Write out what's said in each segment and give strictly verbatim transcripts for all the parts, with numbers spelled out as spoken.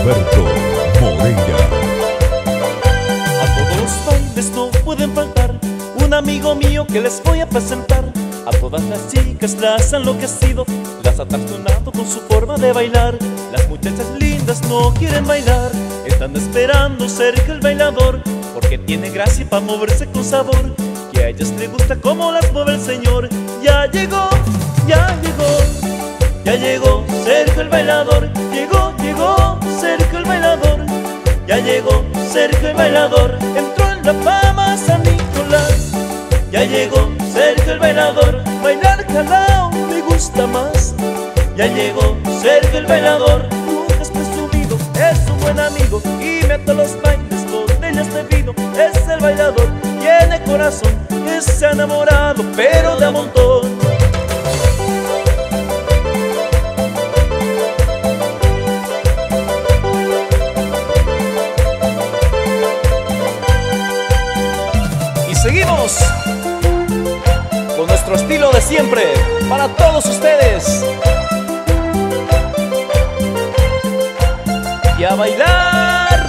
Gilberto Moreira. A todos los bailes no pueden faltar un amigo mío que les voy a presentar. A todas las chicas las ha enloquecido, las ha trastornado con su forma de bailar. Las muchachas lindas no quieren bailar, están esperando cerca el bailador, porque tiene gracia para moverse con sabor, que a ellas les gusta cómo las mueve el señor. Ya llegó, ya llegó, ya llegó cerca el bailador. Llegó, llegó cerca el bailador. Ya llegó cerca el bailador. Entró en la fama San Nicolás. Ya llegó cerca el bailador. Bailar calao me gusta más. Ya llegó cerca el bailador. Nunca es presumido, es un buen amigo y mete a los bailes botellas de vino. Es el bailador, tiene corazón, es enamorado pero de a montón. Y seguimos con nuestro estilo de siempre para todos ustedes. Y a bailar.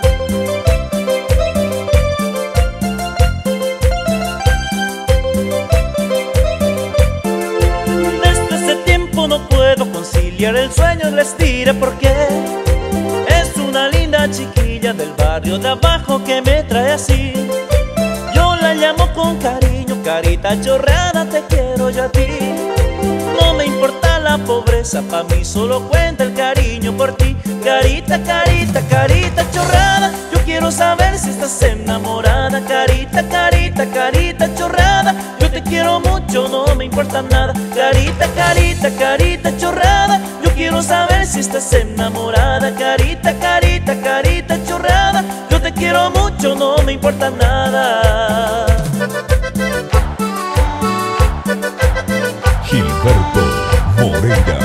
Desde ese tiempo no puedo conciliar el sueño, les diré por qué. Es una linda chiquilla del barrio de abajo que me trae así. Yo la llamo con cariño, carita chorreada, te quiero yo a ti. No me importa la pobreza, pa' mí solo cuenta el cariño por ti. Carita, carita, carita chorrada, yo quiero saber si estás enamorada. Carita, carita, carita chorrada, yo te quiero mucho, no me importa nada. Carita, carita, carita chorrada, yo quiero saber si estás enamorada. Carita, carita, carita chorrada, yo te quiero mucho, no me importa nada. Gilberto Moreira.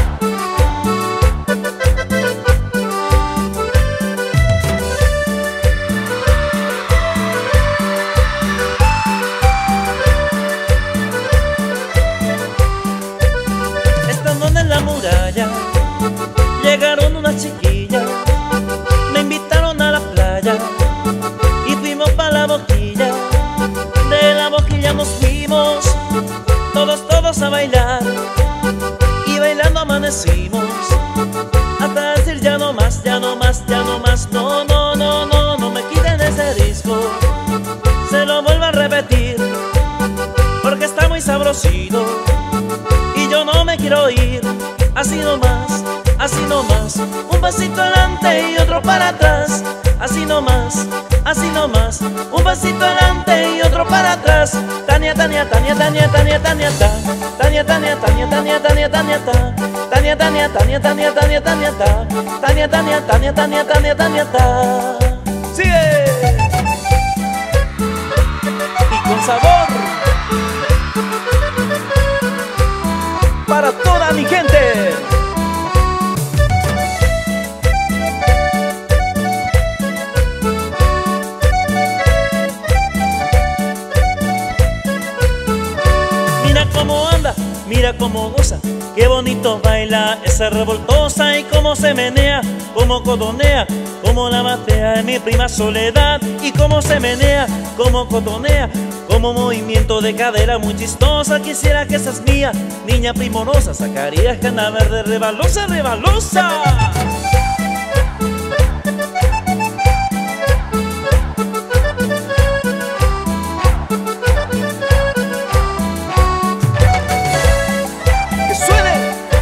Estando en la muralla, llegaron unas chiquillas, me invitaron a la playa y fuimos pa' la boquilla. De la boquilla nos fuimos, todos, todos a bailar, y bailando amanecimos, hasta decir ya no más, ya no más, ya no más. No, no, no, no, no me quiten ese disco, se lo vuelvo a repetir, porque está muy sabrosito y yo no me quiero ir. Así nomás, así nomás, un pasito adelante y otro para atrás. Así nomás, así nomás, un pasito adelante y otro para atrás. Tania, Tania, Tania, Tania, Tania, Tania, ta. Tania, Tania, Tania, Tania, Tania, Tania, ta. Tania, Tania, Tania, Tania, Tania, Tania, ta. Tania, Tania, Tania, Tania, Tania, Tania, ta. ¡Sigue! Y con sabor para toda mi gente. Mira cómo anda, mira cómo goza, qué bonito baila esa revoltosa, y cómo se menea, cómo cotonea, cómo la batea en mi prima Soledad, y cómo se menea, cómo cotonea, como movimiento de cadera muy chistosa. Quisiera que seas mía, niña primorosa, sacarías cana verde rebalosa, rebalosa. ¡Que suene!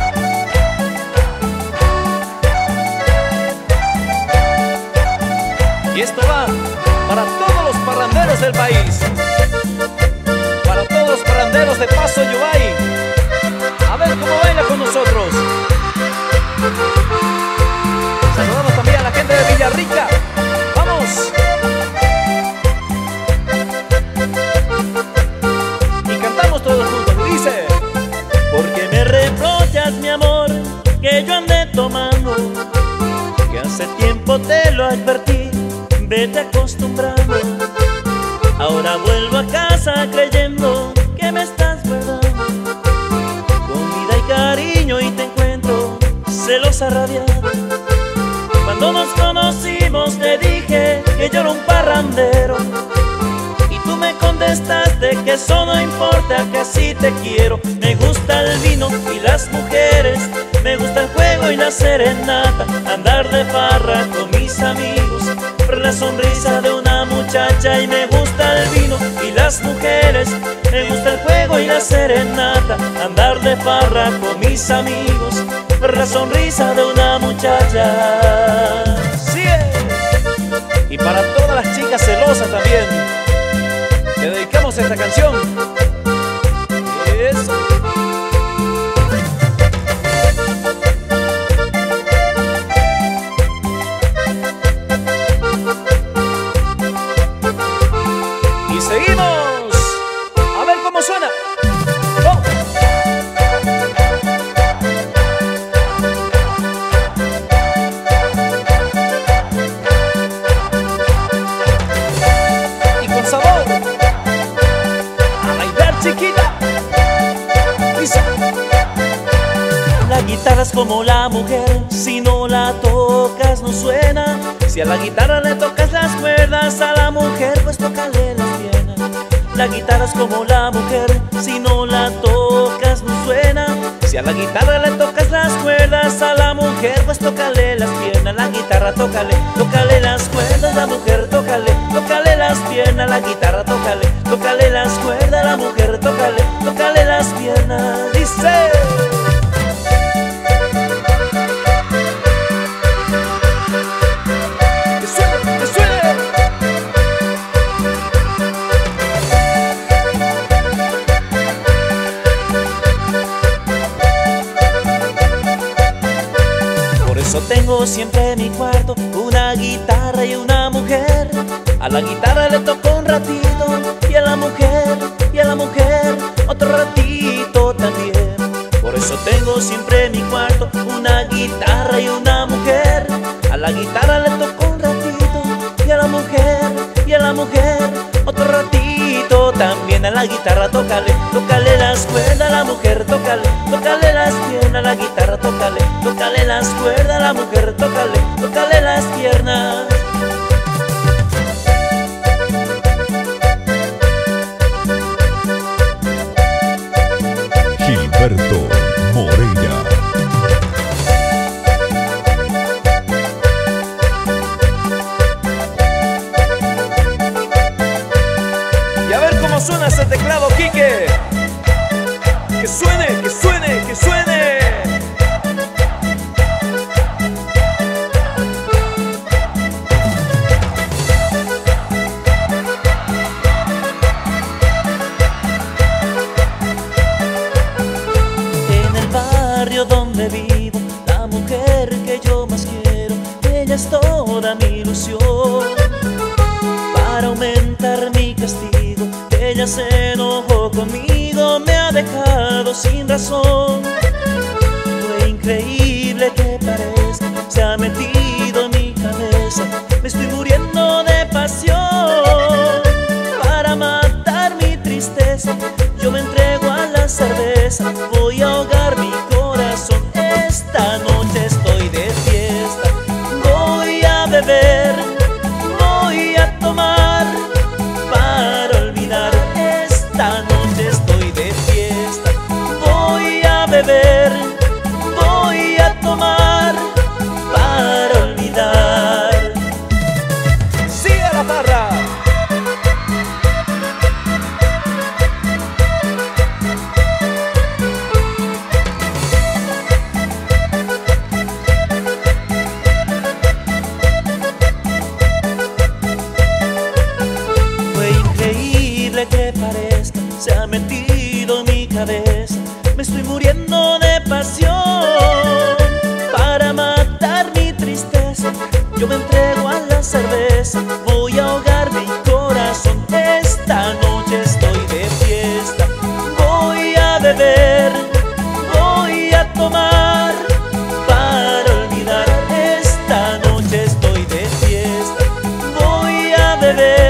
Y esto va para todos los parranderos del país, para todos los parranderos de Paso Yubay. A ver cómo baila con nosotros. Saludamos también a la gente de Villarrica. ¡Vamos! Y cantamos todos juntos. Dice: porque me reprochas, mi amor, que yo ande tomando, que hace tiempo te lo advertí, vete acostumbrando. Ahora vuelvo a casa creyendo que me estás guardando comida y cariño, y te encuentro celosa, rabiada, Cuando nos conocimos te dije que yo era un parrandero, y tú me contestaste que eso no importa, que así te quiero. Me gusta el vino y las mujeres, me gusta el juego y la serenata, andar de farra con mis amigos, ver la sonrisa de una muchacha. Y me gusta el vino y las mujeres, me gusta el juego y la serenata, andar de farra con mis amigos, ver la sonrisa de una muchacha. ¡Sí! Y para todas las chicas celosas también, te dedicamos esta canción. Eso. Y seguimos. A ver cómo suena. ¡Vamos! Y con sabor. A bailar, chiquita. Dice. La guitarra es como la mujer, si no la tocas no suena. Si a la guitarra le tocas las cuerdas, a la mujer pues tócale las piernas. La guitarra es como la mujer, si no la tocas no suena. Si a la guitarra le tocas las cuerdas, a la mujer pues tócale las piernas. La guitarra tócale, tócale las cuerdas, la mujer tócale, tócale las piernas. La guitarra tócale, tócale las cuerdas, la mujer tócale, tócale las piernas. Dice. Por eso tengo siempre en mi cuarto una guitarra y una mujer. A la guitarra le toco un ratito, y a la mujer, y a la mujer otro ratito también. Por eso tengo siempre en mi cuarto una guitarra y una mujer. A la guitarra le toco un ratito, y a la mujer, y a la mujer otro ratito también. A la guitarra tócale, tócale las cuerdas, a la mujer tócale, tócale las piernas. A la guitarra tócale, tócale las cuerdas, a la mujer tócale, tócale las piernas. Gilberto Moreira. Y a ver cómo suena ese teclado, Quique. Que suene, que suene, que suene. En el barrio donde vivo, la mujer que yo más quiero, ella es toda mi ilusión. Para aumentar mi castigo, ella se enojó conmigo, me ha dejado sin razón. Fue increíble que parezca, se ha metido en mi cabeza, me estoy muriendo de pasión. Para matar mi tristeza, yo me entrego a la cerveza, voy a ahogar mi corazón. Esta noche estoy de fiesta, voy a beber, voy a tomar para olvidar. Esta noche estoy de fiesta, voy a beber, voy a tomar para olvidar. ¡Sigue la barra! Que parezca, se ha metido en mi cabeza, me estoy muriendo de pasión. Para matar mi tristeza, yo me entrego a la cerveza, voy a ahogar mi corazón. Esta noche estoy de fiesta, voy a beber, voy a tomar para olvidar. Esta noche estoy de fiesta, voy a beber,